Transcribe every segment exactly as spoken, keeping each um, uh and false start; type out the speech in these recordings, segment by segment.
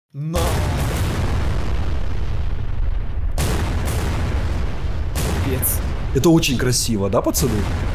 Но. Пец. Это очень красиво, да, пацаны?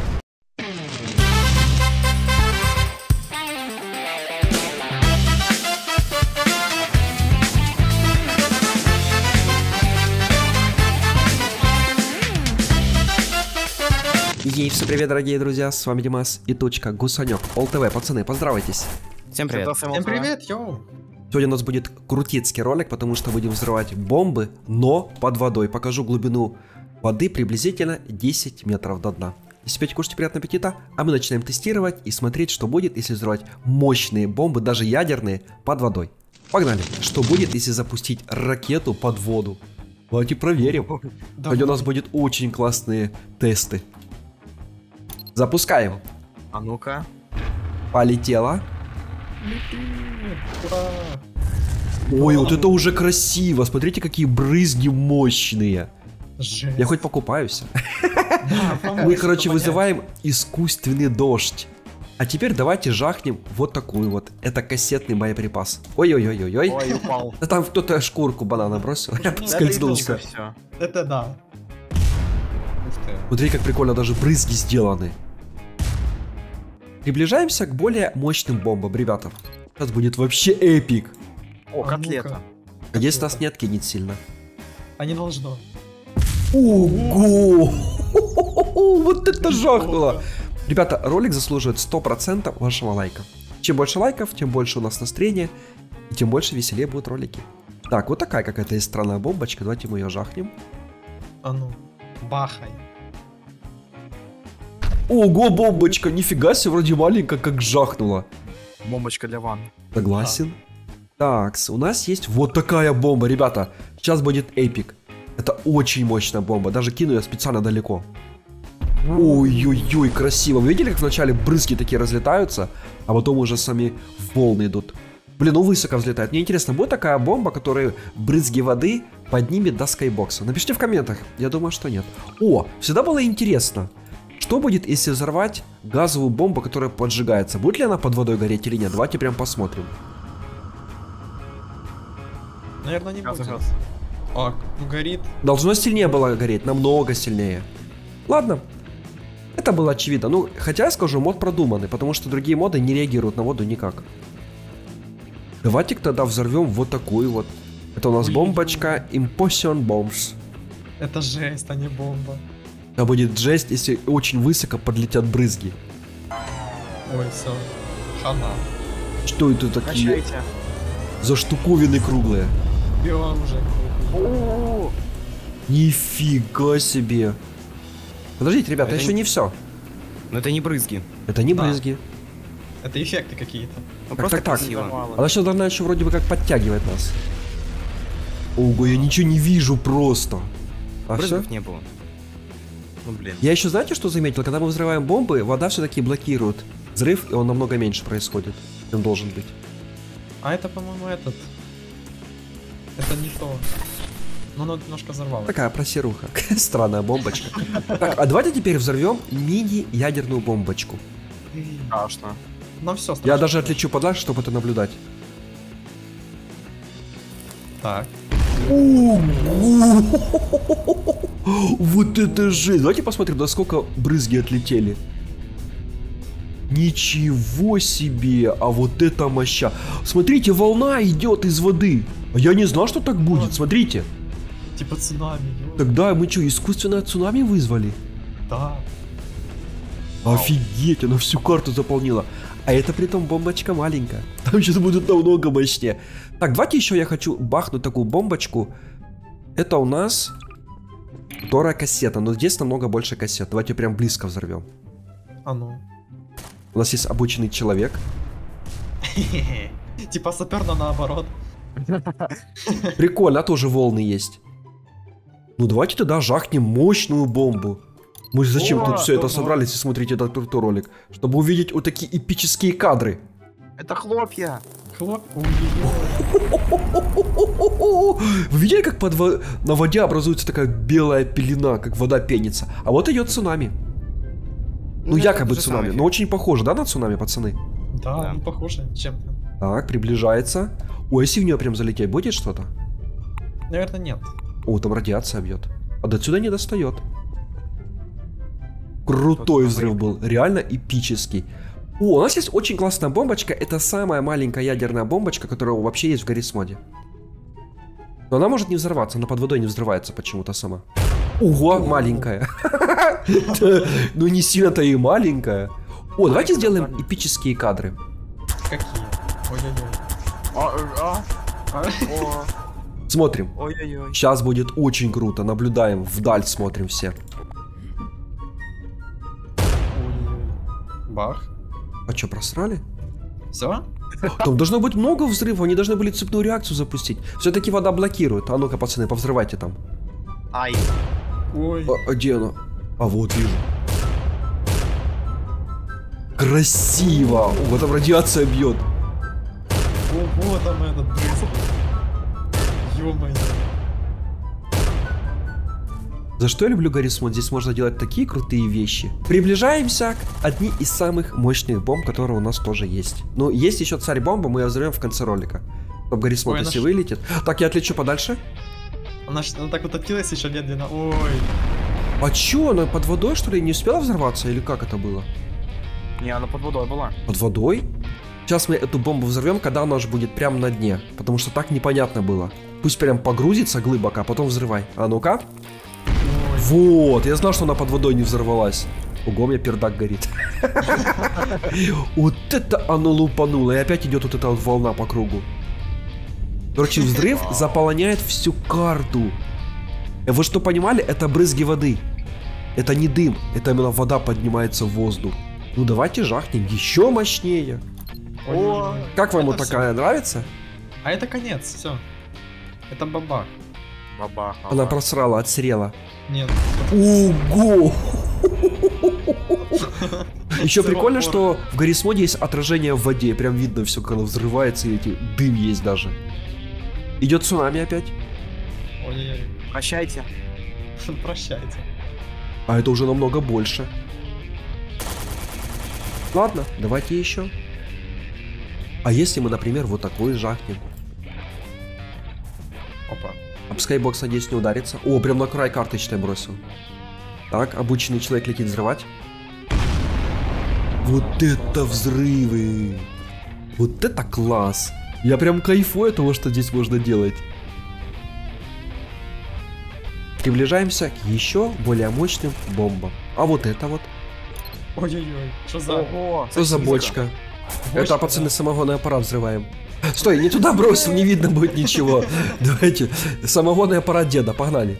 Ей, всем привет, дорогие друзья, с вами Димас и точка Гусанек. ОлТВ, пацаны, поздравайтесь. Всем привет. Всем привет, йоу. Сегодня у нас будет крутецкий ролик, потому что будем взрывать бомбы, но под водой. Покажу глубину воды приблизительно десять метров до дна. Если пить, кушайте, приятного аппетита, а мы начинаем тестировать и смотреть, что будет, если взрывать мощные бомбы, даже ядерные, под водой. Погнали! Что будет, если запустить ракету под воду? Давайте проверим. Да. Сегодня у нас будут очень классные тесты. Запускаем. А ну-ка. Полетела. Ой, вот это уже красиво. Смотрите, какие брызги мощные. Жесть. Я хоть покупаюсь. Да, мы, короче, вызываем искусственный дождь. А теперь давайте жахнем вот такую вот. Это кассетный боеприпас. Ой-ой-ой-ой-ой. Ой, упал. Да там кто-то шкурку банана бросил. Я поскользнулся. Это да. Смотри, как прикольно даже брызги сделаны. Приближаемся к более мощным бомбам, ребята. Сейчас будет вообще эпик. О, котлета. Надеюсь, нас не откинет сильно. А не должно. Ого! Вот это жахнуло! Ребята, ролик заслуживает сто процентов вашего лайка. Чем больше лайков, тем больше у нас настроения, и тем больше веселее будут ролики. Так, вот такая какая-то есть странная бомбочка. Давайте мы ее жахнем. А ну, бахай. Ого, бомбочка, нифига себе, вроде маленькая, как жахнула. Бомбочка для ванны. Согласен. Так, у нас есть вот такая бомба, ребята. Сейчас будет эпик. Это очень мощная бомба, даже кину я специально далеко. Ой-ой-ой, красиво. Вы видели, как вначале брызги такие разлетаются, а потом уже сами волны идут? Блин, ну высоко взлетает. Мне интересно, будет такая бомба, которая брызги воды поднимет до скайбокса? Напишите в комментах. Я думаю, что нет. О, всегда было интересно. Что будет, если взорвать газовую бомбу, которая поджигается? Будет ли она под водой гореть или нет? Давайте прям посмотрим. Наверное, не будет. А, ну горит. Должно сильнее было гореть, намного сильнее. Ладно. Это было очевидно. Ну, хотя я скажу, мод продуманный, потому что другие моды не реагируют на воду никак. Давайте тогда взорвем вот такую вот. Это у нас Ой. бомбочка Impossible Bombs. Это жесть, а не бомба. Это будет жесть, если очень высоко подлетят брызги. Ой, все. Хана. Что это такие? Качайте. За штуковины круглые. Биом уже. О-о-о. Нифига себе. Подождите, ребята, это еще не все. Но это не брызги. Это не да. брызги. Это эффекты какие-то. Ну, так, просто так, так. красиво. Она сейчас должна еще вроде бы как подтягивать нас. Ого, я ничего не вижу просто. А брызгов все? не было. Ну, блин. Я еще, знаете, что заметил? Когда мы взрываем бомбы, вода все-таки блокирует взрыв, и он намного меньше происходит, чем должен быть. А это, по-моему, этот. Это не то. Ну, оно немножко взорвалось. Такая просеруха. Странная бомбочка. Так, а давайте теперь взорвем мини-ядерную бомбочку. Страшно. Нам все страшно. Я даже отлечу подальше, чтобы это наблюдать. Так. Вот это жесть. Давайте посмотрим, насколько брызги отлетели. Ничего себе. А вот это моща. Смотрите, волна идет из воды. А я не знал, что так будет. Смотрите. Типа цунами. Ё. Тогда мы что, искусственное цунами вызвали? Да. Офигеть, она всю карту заполнила. А это при том бомбочка маленькая. Там сейчас будет намного мощнее. Так, давайте еще я хочу бахнуть такую бомбочку. Это у нас вторая кассета, но здесь намного больше кассет. Давайте прям близко взорвем. А ну. У нас есть обученный человек. Типа сапер, но наоборот. Прикольно, а тоже волны есть. Ну давайте тогда жахнем мощную бомбу. Мы же зачем тут все это собрались и смотрите этот ролик? Чтобы увидеть вот такие эпические кадры. Это хлопья. Хлоп. Вы видели, как под во... на воде образуется такая белая пелена, как вода пенится? А вот идет цунами. Ну, ну якобы цунами, но очень похоже, да, на цунами, пацаны? Да, да. Ну, похоже чем-то. Так, приближается. Ой, если в нее прям залететь, будет что-то? Наверное, нет. О, там радиация бьет. А до сюда не достает. Крутой взрыв был, реально эпический. О, у нас есть очень классная бомбочка. Это самая маленькая ядерная бомбочка, которая вообще есть в Гаррисмоде. Но она может не взорваться, она под водой не взрывается почему-то сама. Ого, маленькая. Ну не сильно-то и маленькая. О, давайте сделаем эпические кадры. Какие? Ой-ой-ой. А, а, А? о, Смотрим. Ой-ой-ой. Сейчас будет очень круто. Наблюдаем, вдаль смотрим все. Ой-ой-ой. Бах. А что, просрали? Все? Там должно быть много взрывов, они должны были цепную реакцию запустить. Все-таки вода блокирует. А ну-ка, пацаны, повзрывайте там. Ай. Ой. А, а где она? А вот вижу. Красиво! О, вот там радиация бьет. Ого, там этот брызг. Ё-моё. За что я люблю Гаррисмод? Здесь можно делать такие крутые вещи. Приближаемся к одни из самых мощных бомб, которые у нас тоже есть. Ну, есть еще царь-бомба, мы ее взорвем в конце ролика. Чтобы Гаррисмод, Ой, если наш- вылетит. Так, я отлечу подальше. Она, ж- она так вот откилась еще медленно. Ой. А чё, она под водой, что ли, не успела взорваться? Или как это было? Не, она под водой была. Под водой? Сейчас мы эту бомбу взорвем, когда она уже будет прямо на дне. Потому что так непонятно было. Пусть прям погрузится глубоко, а потом взрывай. А ну-ка. Ой. Вот, я знал, что она под водой не взорвалась. Ого, у меня пердак горит. Вот это оно лупануло. И опять идет вот эта вот волна по кругу. Короче, взрыв заполоняет всю карту. Вы что понимали? Это брызги воды. Это не дым. Это именно вода поднимается в воздух. Ну давайте жахнем еще мощнее. Ой. Как вам Это вот такая нравится? А это конец, все. Это бабах. Баба. Она просрала, отсрела. Нет. Ого! Еще Взрыв прикольно, опоры. что в Гаррисмоде есть отражение в воде. Прям видно все, как оно взрывается, и эти дым есть даже. Идет цунами опять. Ой-ой-ой. Прощайте. Прощайте. А это уже намного больше. Ладно, давайте еще. А если мы, например, вот такой жахнем? Опа. А пускай бокс, надеюсь, не ударится. О, прям на край карты, считай, бросил. Так, обученный человек летит взрывать. Вот это взрывы! Вот это класс! Я прям кайфую от того, что здесь можно делать. Приближаемся к еще более мощным бомбам. А вот это вот. Ой-ой-ой. Что за... Ого. Что за бочка? Это, Бочка, пацаны, да. самогонный аппарат взрываем. Стой, не туда бросил, не видно будет ничего. Давайте, самогонный аппарат деда, погнали.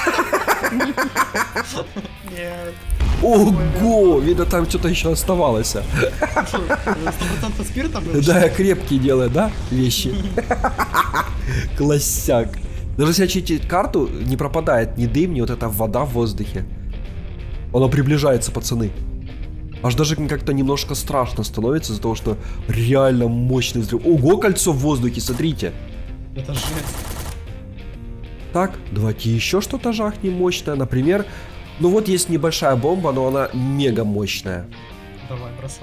Нет. Ого, видно, там что-то еще оставалось. Сто процентов спирта был? Да, я крепкие делаю, да, вещи? Классяк. Даже если очистить карту, не пропадает ни дым, ни вот эта вода в воздухе. Оно приближается, пацаны. Аж даже как-то немножко страшно становится из-за того, что реально мощный взрыв. Ого, кольцо в воздухе, смотрите. Это жесть. Так, давайте еще что-то жахнем мощное. Например, ну вот есть небольшая бомба, но она мега мощная. Давай, бросай.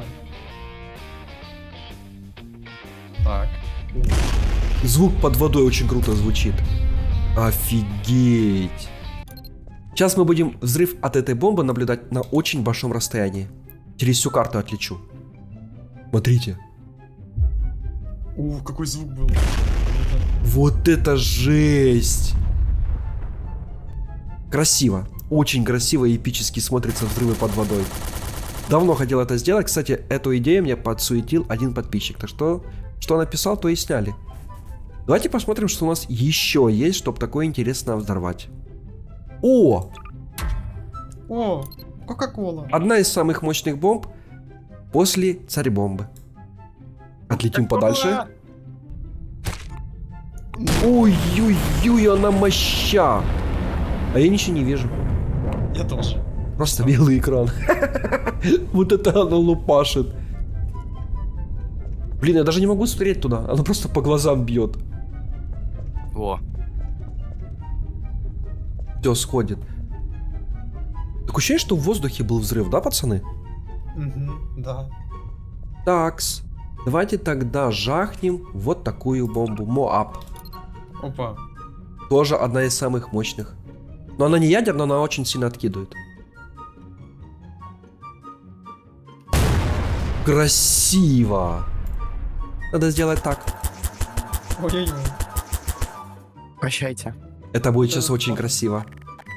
Так. Звук под водой очень круто звучит. Офигеть. Сейчас мы будем взрыв от этой бомбы наблюдать на очень большом расстоянии. Через всю карту отлечу. Смотрите. Ух, какой звук был. Это- Вот это жесть. Красиво. Очень красиво и эпически смотрятся взрывы под водой. Давно хотел это сделать. Кстати, эту идею мне подсуетил один подписчик. Так что, что написал, то и сняли. Давайте посмотрим, что у нас еще есть, чтобы такое интересное взорвать. О! О, Кока-кола. Одна из самых мощных бомб после царь-бомбы. Отлетим подальше. Ой-ой-ой, она моща. А я ничего не вижу. Я тоже. Просто белый экран. Вот это она лупашит. Блин, я даже не могу смотреть туда. Она просто по глазам бьет. Во. Все сходит. Такое ощущение, что в воздухе был взрыв, да, пацаны? Угу, да. Такс. Давайте тогда жахнем вот такую бомбу. Моаб. Опа. Тоже одна из самых мощных. Но она не ядерная, но она очень сильно откидывает. Красиво. Надо сделать так. Ой-ой-ой. Прощайте. Это будет сейчас очень красиво.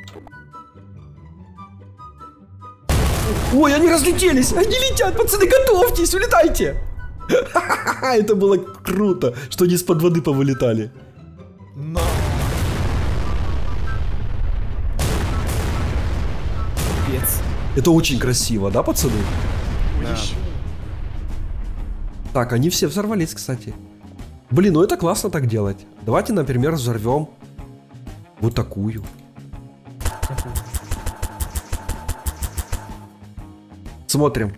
Ой, они разлетелись! Они летят, пацаны, готовьтесь, улетайте! Это было круто, что они из-под воды повылетали. На. Пец. Это очень красиво, да, пацаны? Да. Еще. Так, они все взорвались, кстати. Блин, ну это классно так делать. Давайте, например, взорвем вот такую. Смотрим.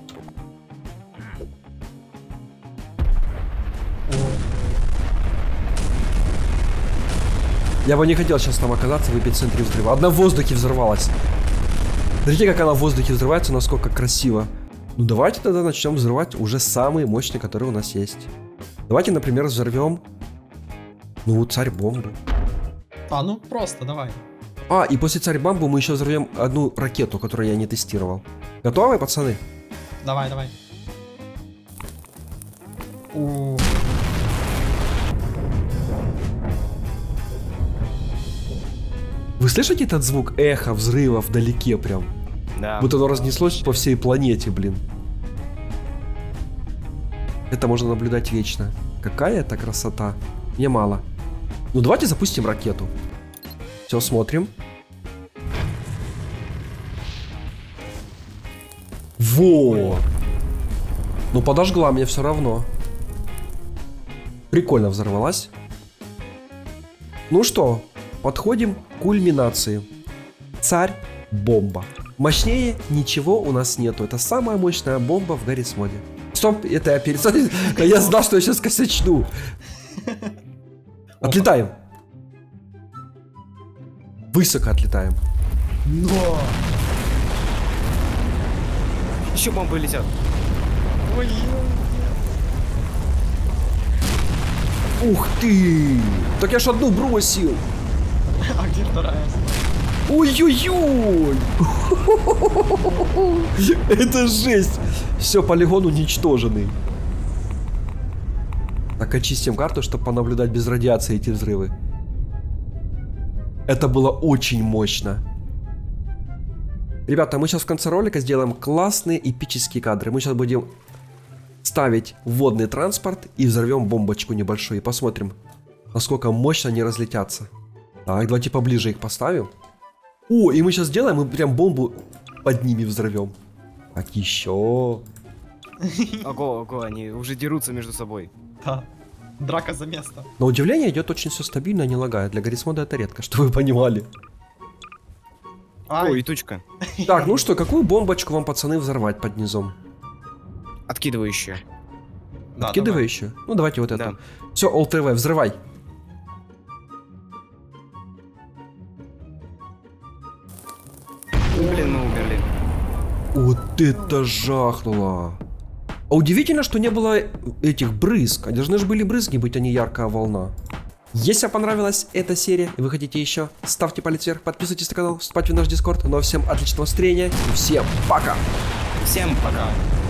Я бы не хотел сейчас там оказаться в эпицентре взрыва. Одна в воздухе взорвалась. Смотрите, как она в воздухе взрывается, насколько красиво. Ну давайте тогда начнем взрывать уже самые мощные, которые у нас есть. Давайте, например, взорвем, ну, царь-бомбу. А, ну просто, давай. А, и после царь-бомбы мы еще взорвем одну ракету, которую я не тестировал. Готовы, пацаны? Давай, давай. У. Вы слышите этот звук эхо взрыва вдалеке прям? Да. Вот оно разнеслось по всей планете, блин. Это можно наблюдать вечно. Какая это красота. Мне мало. Ну давайте запустим ракету. Все, смотрим. Во! Ну подожгла мне все равно. Прикольно взорвалась. Ну что, подходим к кульминации. Царь-бомба. Мощнее ничего у нас нету. Это самая мощная бомба в Гаррис моде. Стоп, это я перед... Я знал, что я сейчас косячну. Отлетаем. Высоко отлетаем. Но. Еще бомбы летят. Ой. Ух ты! Так я ж одну бросил. А где вторая? Ой-ой-ой! Это жесть! Все, полигон уничтоженный. Так, очистим карту, чтобы понаблюдать без радиации эти взрывы. Это было очень мощно. Ребята, мы сейчас в конце ролика сделаем классные эпические кадры. Мы сейчас будем ставить водный транспорт и взорвем бомбочку небольшую. И посмотрим, насколько мощно они разлетятся. Так, давайте поближе их поставим. О, и мы сейчас сделаем, мы прям бомбу под ними взорвем. Так, еще. Ого, ого, они уже дерутся между собой. Да. Драка за место. На удивление идет очень все стабильно, не лагает. Для Гаррис мода это редко, что вы понимали. Ай. Ой, и тучка. Так, ну что, какую бомбочку вам, пацаны, взорвать под низом? Откидывающая. Да, Откидывающую? Ну давайте вот Да. эту. Все, All-ти-ви, взрывай. Блин, мы умерли. Вот это жахнуло. А удивительно, что не было этих брызг. А должны же были брызги быть, а не яркая волна. Если вам понравилась эта серия и вы хотите еще, ставьте палец вверх, подписывайтесь на канал, вступайте в наш дискорд. Ну а всем отличного настроения и всем пока! Всем пока. давай.